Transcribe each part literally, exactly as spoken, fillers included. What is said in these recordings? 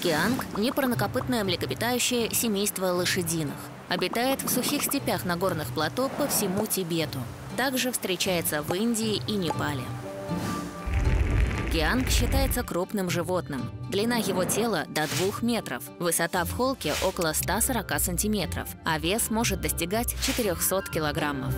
Кианг – непарнокопытное млекопитающее семейства лошадиных. Обитает в сухих степях на горных плато по всему Тибету. Также встречается в Индии и Непале. Кианг считается крупным животным. Длина его тела до двух метров, высота в холке около ста сорока сантиметров, а вес может достигать четырёхсот килограммов.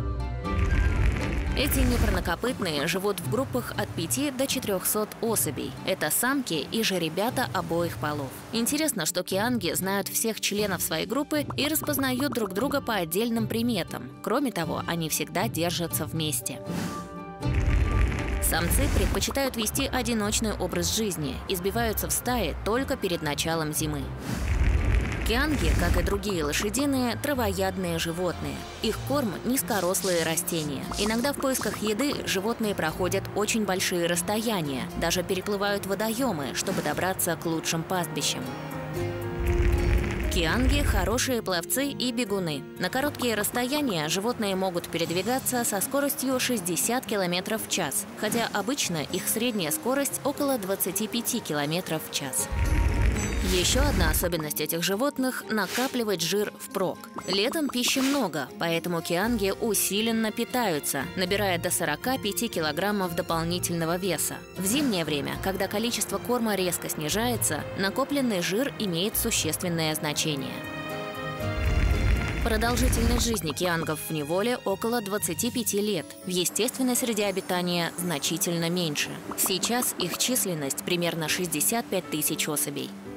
Эти непарнокопытные живут в группах от пяти до четырёхсот особей. Это самки и жеребята обоих полов. Интересно, что кианги знают всех членов своей группы и распознают друг друга по отдельным приметам. Кроме того, они всегда держатся вместе. Самцы предпочитают вести одиночный образ жизни и сбиваются в стаи только перед началом зимы. Кианги, как и другие лошадиные, травоядные животные. Их корм – низкорослые растения. Иногда в поисках еды животные проходят очень большие расстояния, даже переплывают водоемы, чтобы добраться к лучшим пастбищам. Кианги – хорошие пловцы и бегуны. На короткие расстояния животные могут передвигаться со скоростью шестьдесят километров в час, хотя обычно их средняя скорость около двадцати пяти километров в час. Еще одна особенность этих животных – накапливать жир впрок. Летом пищи много, поэтому кианги усиленно питаются, набирая до сорока пяти килограммов дополнительного веса. В зимнее время, когда количество корма резко снижается, накопленный жир имеет существенное значение. Продолжительность жизни киангов в неволе около двадцати пяти лет. В естественной среде обитания значительно меньше. Сейчас их численность примерно шестьдесят пять тысяч особей.